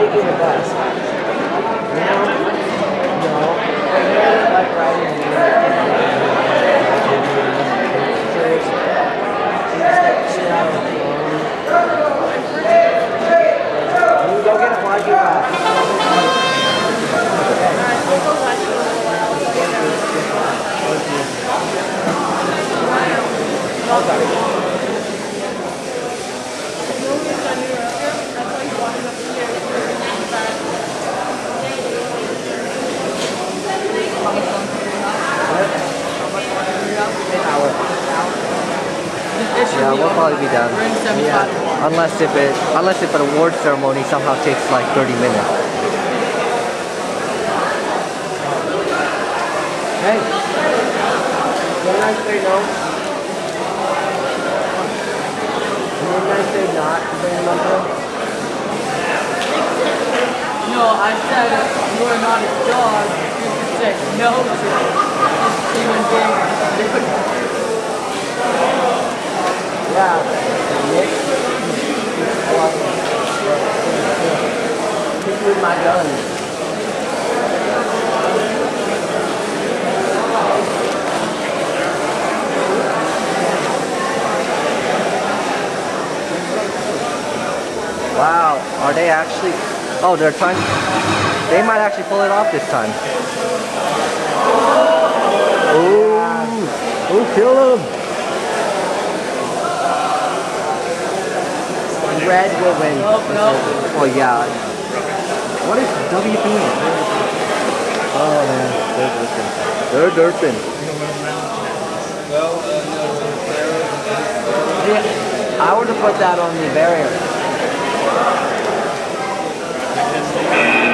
you do your best. No. Like riding and you go get a parking pass. Yeah, we'll probably be done. Yeah. Unless if an award ceremony somehow takes like 30 minutes. Hey, didn't I say no? Didn't I say not to bring them up here? No, I said you are not a dog. You said no to human being. Yeah, Nick, he's with my gun. Wow, are they actually? Oh, they're trying. They might actually pull it off this time. Oh, kill him! Red will win. Oh yeah. What is W doing? Oh man, they're derping. Yeah, I would have put that on the barrier.